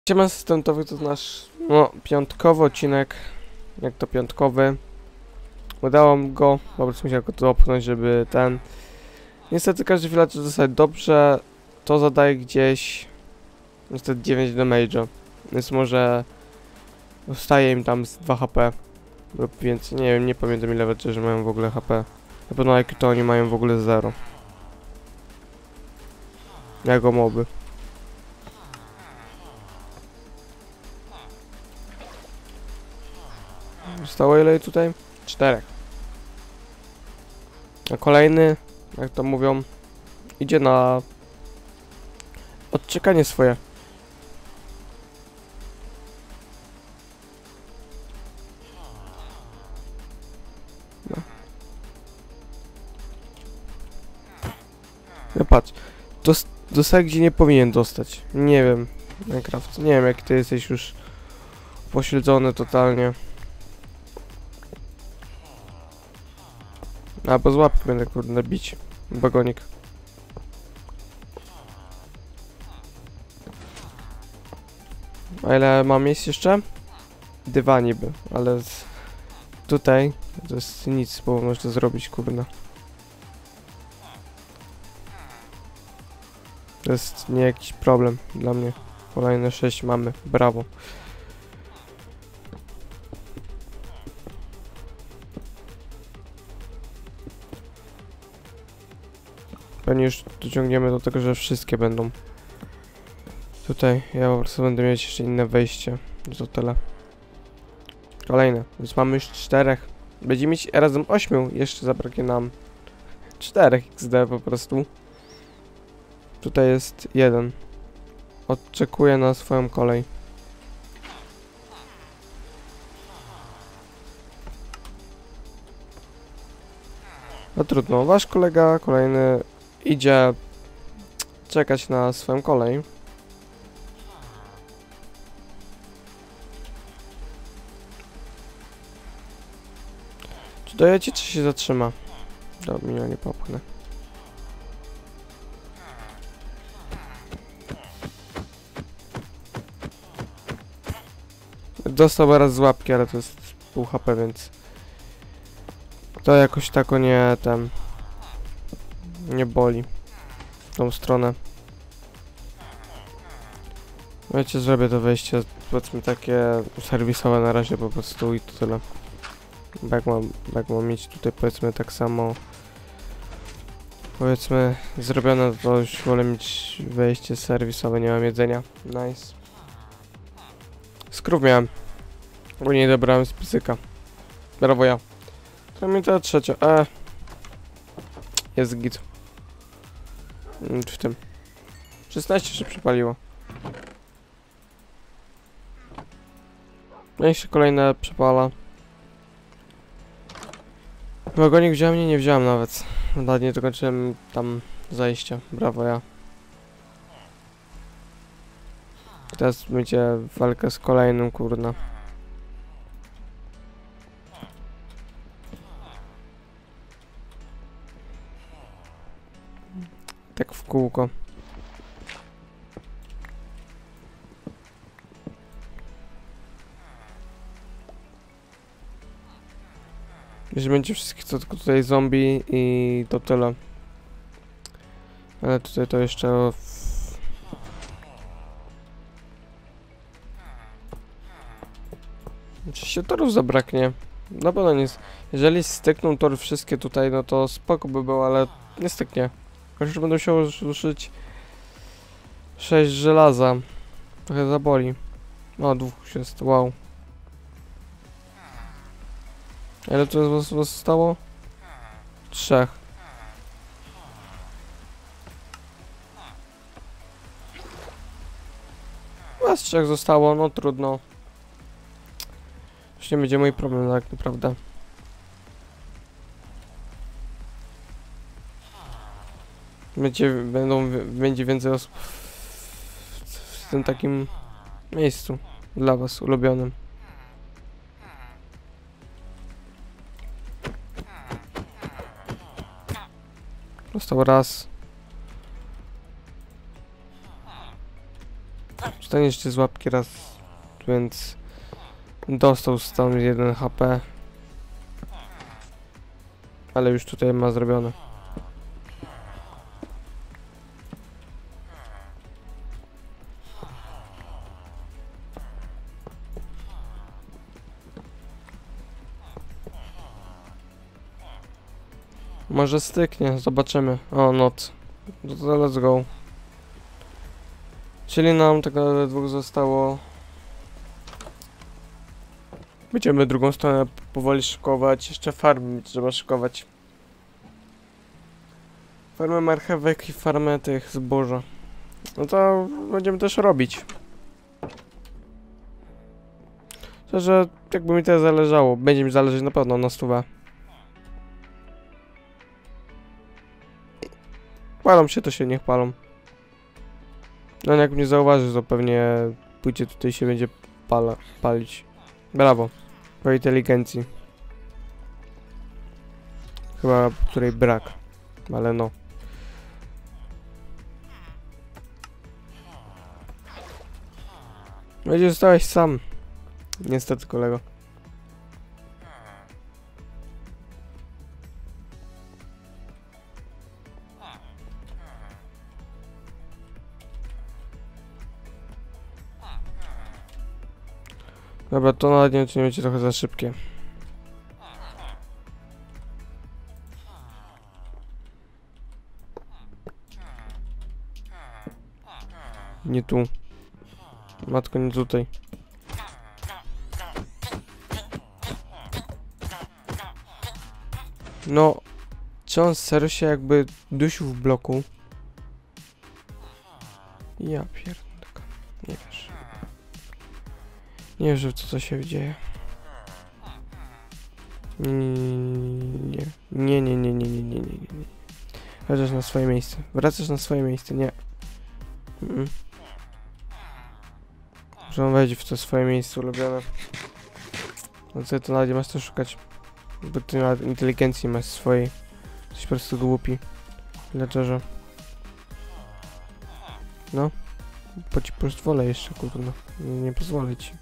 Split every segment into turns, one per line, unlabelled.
Siema asystentowy, to nasz, piątkowy odcinek. Jak to piątkowy? Udało mi go, po prostu musiałem go dopchnąć, żeby ten... Niestety każdy villager zostaje dobrze, to zadaje gdzieś... Niestety 9 damage'a, więc może... Zostaje im tam z 2 HP. Lub więcej, nie wiem, nie pamiętam ile villagerzy mają w ogóle HP. Na pewno jak to oni mają w ogóle 0. Jako moby. Zostało ile tutaj? 4. A kolejny, jak to mówią, idzie na odczekanie swoje. No patrz, dostaje gdzie nie powinien dostać. Nie wiem, Minecraft, nie wiem jak ty jesteś już pośledzony totalnie. Albo z łapki będę kurde bić. Bagonik. A ile mam miejsc jeszcze? 2 niby, ale tutaj to jest nic, bo można zrobić kurde. To jest nie jakiś problem dla mnie. Kolejne 6 mamy, brawo. Pewnie już dociągniemy do tego, że wszystkie będą. Tutaj ja po prostu będę mieć jeszcze inne wejście. To tyle. Kolejne, więc mamy już 4. Będziemy mieć razem 8. Jeszcze zabraknie nam 4 XD po prostu. Tutaj jest 1. Odczekuję na swoją kolej. No trudno, wasz kolega kolejny idzie czekać na swoją kolej. Czy dojedzie, czy się zatrzyma? Do mnie nie popchnę. Dostał raz z łapki, ale to jest pół HP, więc to jakoś tak nie nie boli w tą stronę. Wiecie, zrobię to wejście, powiedzmy takie serwisowe na razie po prostu i to tyle. Jak mam mieć tutaj powiedzmy tak samo powiedzmy zrobione, to już wolę mieć wejście serwisowe, nie mam jedzenia. Nice. Skrów miałem, bo nie dobrałem z pisyka. Brawo ja. To mi to trzecia. Jest git. W tym 16 się przypaliło. No i jeszcze kolejne przepala. Wagonik wziąłem? Nie wziąłem nawet. Nie dokończyłem tam zajścia. Brawo ja. Teraz będzie walka z kolejnym, kurna. Tak w kółko. Jeśli będzie wszystkich, to tylko tutaj zombie i to tyle. Ale tutaj to jeszcze... Oczywiście torów zabraknie. Na pewno nie... Jeżeli stykną tory wszystkie tutaj, no to spoko by było, ale nie styknie. Chociaż będę musiał ruszyć 6 żelaza. Trochę zaboli. O, 2 jest, wow. Ile tu was zostało? 3. Was 3 zostało, no trudno. Już nie będzie mój problem tak naprawdę. Będzie więcej osób w tym takim miejscu dla was ulubionym. Został raz. Dostanie jeszcze z łapki raz, więc dostał stąd 1 HP. Ale już tutaj ma zrobione. Może styknie, zobaczymy. O, noc. No to let's go. Czyli nam tak naprawdę 2 zostało. Będziemy drugą stronę powoli szykować. Jeszcze farmy trzeba szykować. Farmę marchewek i farmę tych zboża. No to będziemy też robić. Że jakby mi to zależało. Będzie mi zależeć na pewno na 100. Palą się, to się niech palą. No jak mnie zauważy, to pewnie pójdzie tutaj się będzie palić. Brawo. Po inteligencji. Chyba której brak. Ale no. Będzie zostałeś sam. Niestety, kolego. Dobra, to nawet nie wiem, czy nie będzie trochę za szybkie. Nie tu. Matko, nie tutaj. No, czy on serio się jakby dusił w bloku? Ja pierdolę. Nie wiesz. Nie wierzę w to, co się dzieje. Nie. Nie. Wracasz na swoje miejsce. Wracasz na swoje miejsce, nie. Że on wejdzie w to swoje miejsce ulubione. No co to nawet nie masz co szukać. Bo ty nawet inteligencji masz swojej. Jesteś po prostu głupi. Lecz no. Bo ci pozwolę jeszcze, kurwa. Nie pozwolę ci.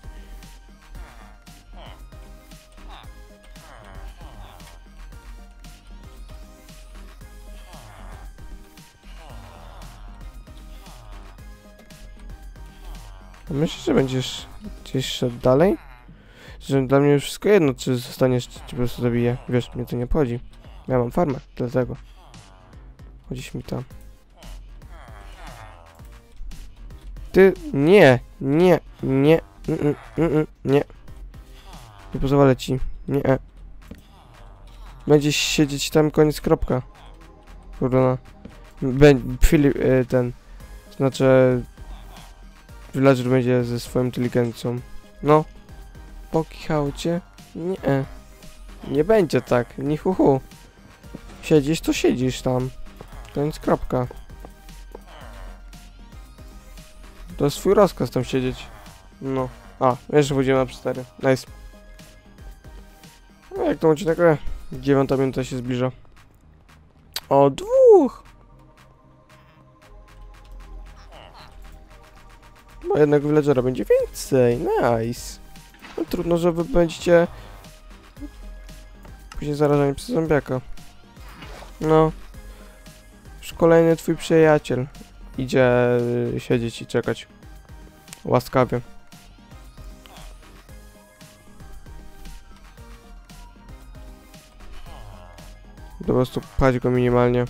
A myślisz, że będziesz gdzieś szedł dalej? Że dla mnie już wszystko jedno, czy zostaniesz, czy po prostu zabiję. Wiesz, mnie to nie obchodzi. Ja mam farmę, dlatego. Chodzisz mi tam. Ty, nie. Nie pozwolę ci. Nie. Będziesz siedzieć tam, koniec, kropka. Kurwa. Filip, ten. Znaczy... Villager będzie ze swoją inteligencją. No. Pokichał cię? Nie. Nie będzie tak. Ni hu. Siedzisz, to siedzisz tam. Koniec, kropka. To jest swój rozkaz tam siedzieć. No. A, jeszcze wchodzimy na 4. Nice. No jak to odcinek? 9 minuta się zbliża. O, 2! Bo jednak villagera będzie więcej. Nice. No trudno, że wy będziecie później zarażeni przez zombiaka. No. Już kolejny twój przyjaciel idzie siedzieć i czekać. Łaskawie. Po prostu pchać go minimalnie.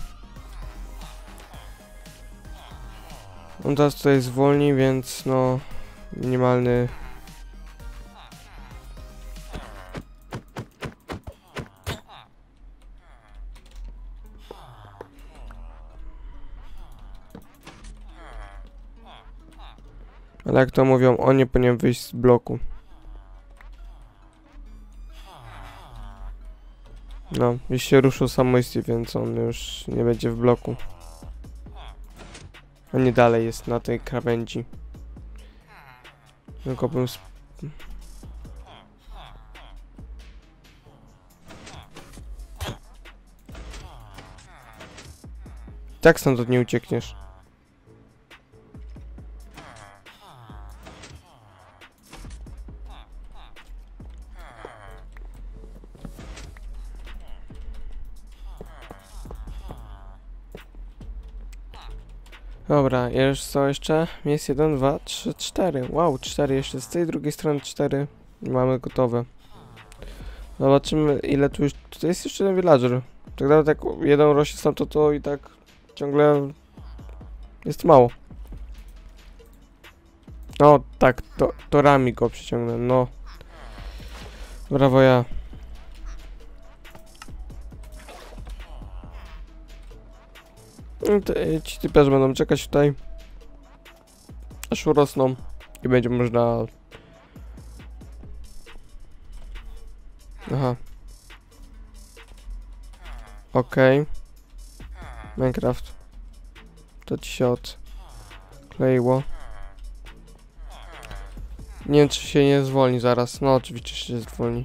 On teraz tutaj zwolni, więc no... Minimalny... Ale jak to mówią, on nie powinien wyjść z bloku. No, już się ruszył samoistnie, więc on już nie będzie w bloku. A nie dalej jest na tej krawędzi. Tylko bym... Tak stąd nie uciekniesz. Dobra, już co jeszcze? Jest 1, 2, 3, 4. Wow, 4 jeszcze z tej drugiej strony 4. Mamy gotowe. Zobaczymy ile tu już... Tutaj jest jeszcze jeden villager. Tak naprawdę jak jeden rośnie sam to i tak ciągle jest mało. No tak, torami go przyciągnę, no. Brawo ja. Ci typiarze będą czekać tutaj, aż urosną i będzie można... Aha. Okej. Minecraft. To ci się odkleiło. Nie wiem, czy się nie zwolni zaraz. No oczywiście się zwolni.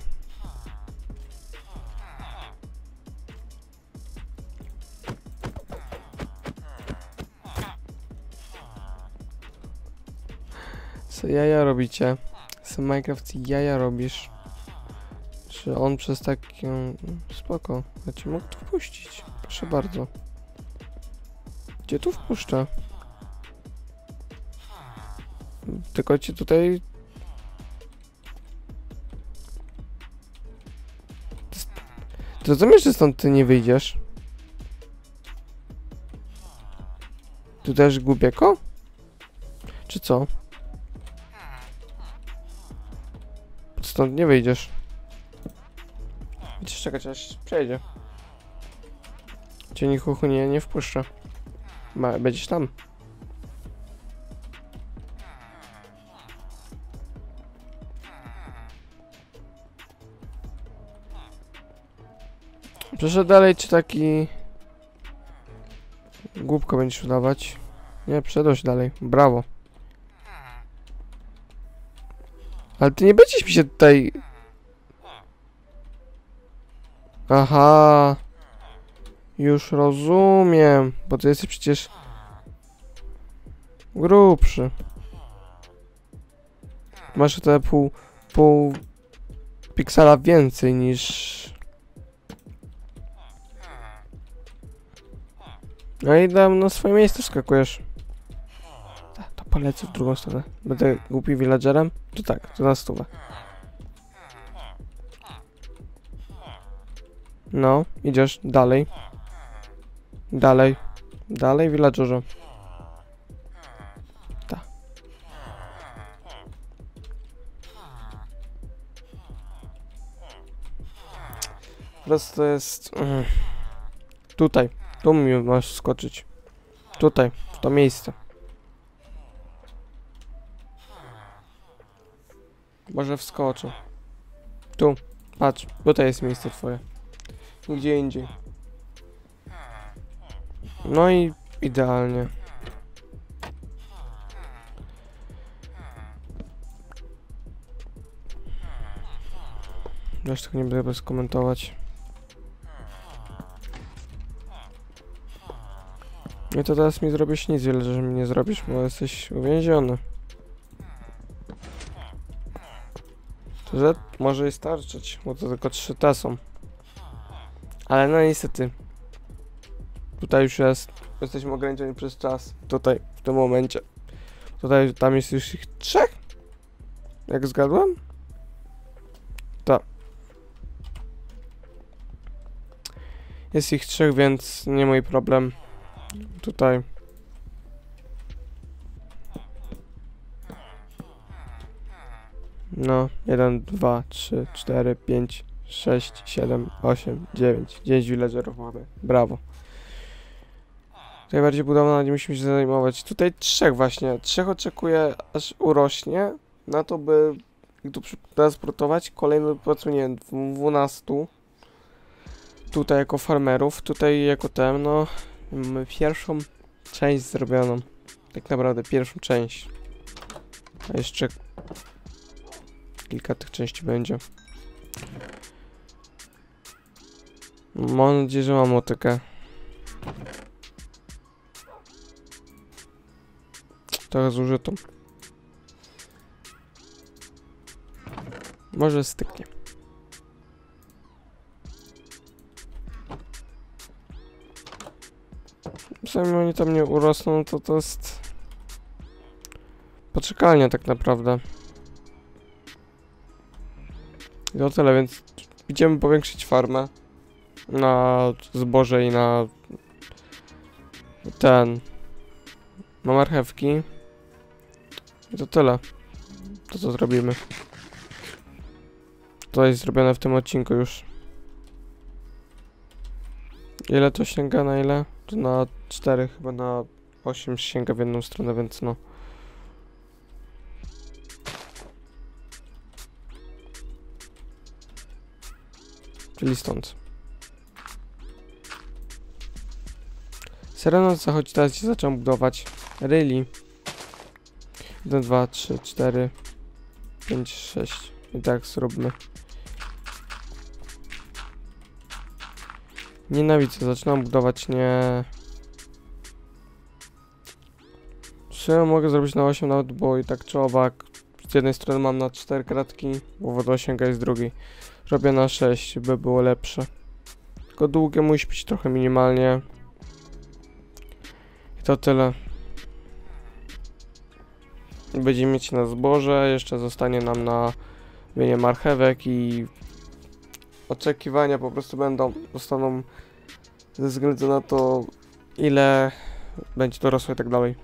Co jaja robicie? Co Minecraft jaja robisz? Czy on przez taką... Spoko. Ja cię mógł tu wpuścić. Proszę bardzo. Gdzie tu wpuszczę? Tylko ci tutaj... Ty rozumiesz, że stąd ty nie wyjdziesz? Tu też głupieko? Czy co? Stąd nie wyjdziesz. Będziesz czekać aż przejdzie. Cię nikogo nie wpuszcza. Będziesz tam. Przeszedł dalej, czy taki... Głupko będziesz udawać? Nie, przeszedłeś dalej. Brawo. Ale ty nie będziesz mi się tutaj... Aha. Już rozumiem. Bo ty jesteś przecież... grubszy. Masz te pół piksela więcej niż... No i tam na swoje miejsce skakujesz. To polecę w drugą stronę. Będę głupi villagerem? To tak, to na stówę. No, idziesz dalej. Dalej. Dalej, villagerze. Tak. Po prostu to jest... Tutaj. Tu mi masz skoczyć. Tutaj, w to miejsce. Może wskoczę. Tu, patrz, tutaj jest miejsce twoje. Nigdzie indziej. No i idealnie. Już tak nie będę bez komentować. I to teraz mi zrobisz nic wiele, że mi nie zrobisz, bo jesteś uwięziony. To że może i starczyć, bo to tylko 3 te są. Ale no niestety. Tutaj już jest. Jesteśmy ograniczeni przez czas. Tutaj, w tym momencie. Tutaj, tam jest już ich 3? Jak zgadłem? Tak. Jest ich 3, więc nie mój problem. Tutaj. No, 1, 2, 3, 4, 5, 6, 7, 8, 9. 9 villagerów mamy. Brawo. Tutaj bardziej budową nie musimy się zajmować. Tutaj 3 właśnie. 3 oczekuję aż urośnie. Na to by tu transportować. Kolejny powiedzmy nie wiem, 12. Tutaj jako farmerów. Tutaj jako ten no. Mamy pierwszą część zrobioną. Tak naprawdę pierwszą część. A jeszcze kilka tych części będzie. Mam nadzieję, że mam motykę. Trochę zużytą. Może styknie. zanim oni tam nie urosną, to jest poczekalnia tak naprawdę. I to tyle, więc idziemy powiększyć farmę na zboże i na na marchewki. I to tyle. To co zrobimy. To jest zrobione w tym odcinku już. Ile to sięga, na ile? To na 4, chyba na 8 sięga w jedną stronę, więc no. Czyli stąd. Serio zachodzi, teraz się zacząłem budować. Really? 1, 2, 3, 4, 5, 6. I tak zróbmy. Nienawidzę, zaczynam budować, nie... Czy mogę zrobić na 8 nawet, bo i tak czy owak. Z jednej strony mam na 4 kratki, bo wodosięga jest z drugiej. Robię na 6, by było lepsze. Tylko długie musi być trochę minimalnie. I to tyle. Będziemy mieć na zboże, jeszcze zostanie nam na wienie marchewek i oczekiwania po prostu zostaną ze względu na to, ile będzie dorosło i tak dalej.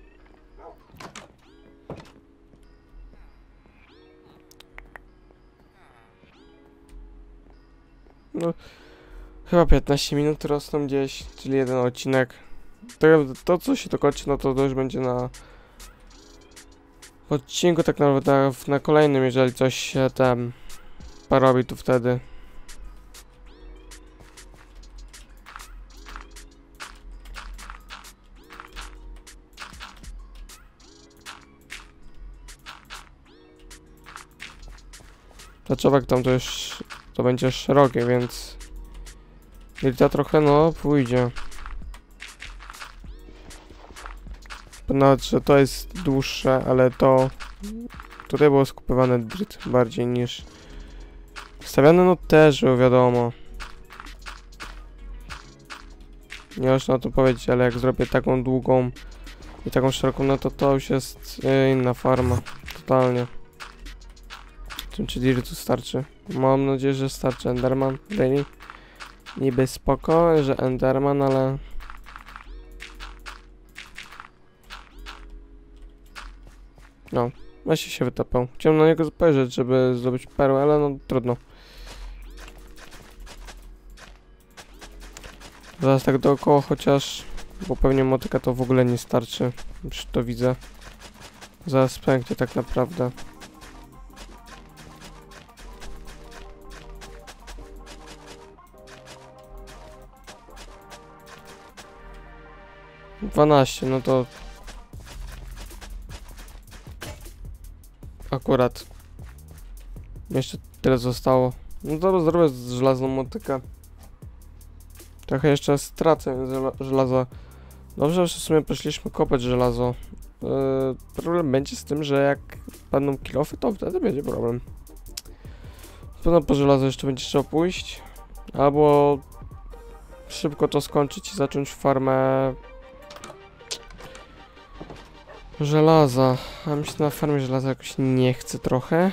No, chyba 15 minut rosną gdzieś, czyli jeden odcinek. To co się dokończy, no to już będzie na odcinku, tak naprawdę na kolejnym, jeżeli coś się tam porobi, to wtedy. Tlaczowek tam to będzie szerokie, więc to trochę no pójdzie. Nawet, że to jest dłuższe, ale to tutaj było skupywane dryt bardziej niż stawiane, no też wiadomo. Nie można o tym powiedzieć, ale jak zrobię taką długą i taką szeroką, no to już jest inna farma. Totalnie. Czy dirtu starczy? Mam nadzieję, że starczy. Enderman, really? Niby spoko, że Enderman, ale... No, właśnie się wytapał. Chciałem na niego spojrzeć, żeby zdobyć perłę, ale no trudno. Zaraz tak dookoła chociaż, bo pewnie motyka to w ogóle nie starczy. Już to widzę. Zaraz pęknie tak naprawdę. Dwanaście, no to... Akurat. Jeszcze tyle zostało. No to zrobię z żelazną motykę. Trochę jeszcze stracę żelaza. Dobrze, że w sumie poszliśmy kopać żelazo. Problem będzie z tym, że jak będą kilofy, to wtedy będzie problem. Pewno po żelazo jeszcze będzie trzeba pójść. Albo szybko to skończyć i zacząć farmę żelaza. A mi się na farmie żelaza jakoś nie chce trochę.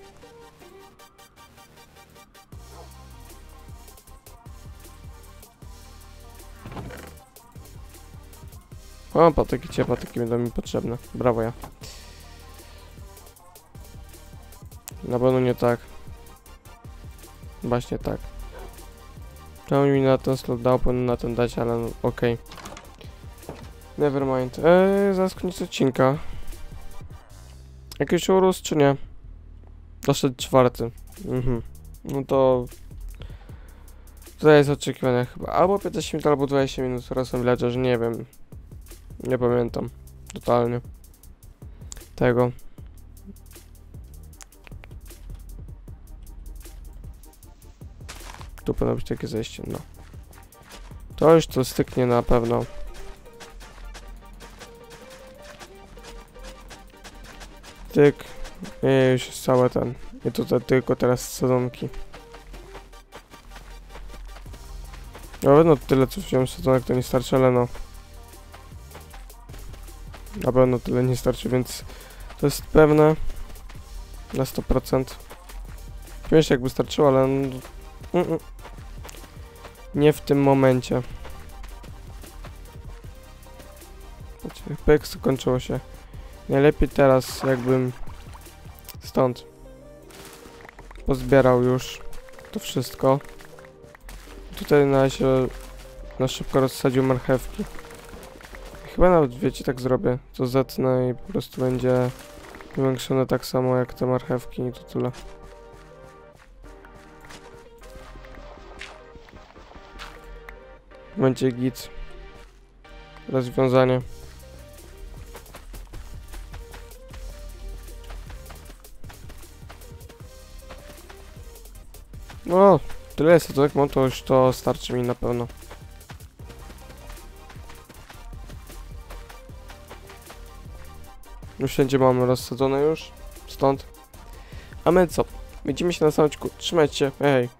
O, patyki będą mi potrzebne. Brawo ja. Na pewno nie tak. Właśnie tak. Czemu mi na ten slot dał, powinien na ten dać, ale no, okej. Nevermind. Zaraz koniec odcinka. Jakiś urósł, czy nie? Doszedł 4. No to... Tutaj jest oczekiwane chyba. Albo 15 minut, albo 20 minut. Teraz są villagerzy, nie wiem. Nie pamiętam. Totalnie. Tego. Tu powinno być takie zejście, no. To już to styknie na pewno. Tyk. I już jest całe ten. I tutaj tylko teraz sezonki. No tyle co wziąłem sezonek to nie starczy, ale no. na pewno tyle nie starczy, więc to jest pewne na 100%. Śmiesznie jakby starczyło, ale nie w tym momencie. Pyk, skończyło się. Najlepiej teraz jakbym stąd pozbierał już to wszystko. Tutaj na razie na szybko rozsadził marchewki. Chyba nawet, wiecie, tak zrobię. To zetnę i po prostu będzie powiększone tak samo jak te marchewki i to tyle. Będzie git. Rozwiązanie. No, tyle jest, to jak mam, to już to starczy mi na pewno. Już wszędzie mamy rozsadzone już, stąd. A my co? Widzimy się na samym odcinku. Trzymajcie się, hej.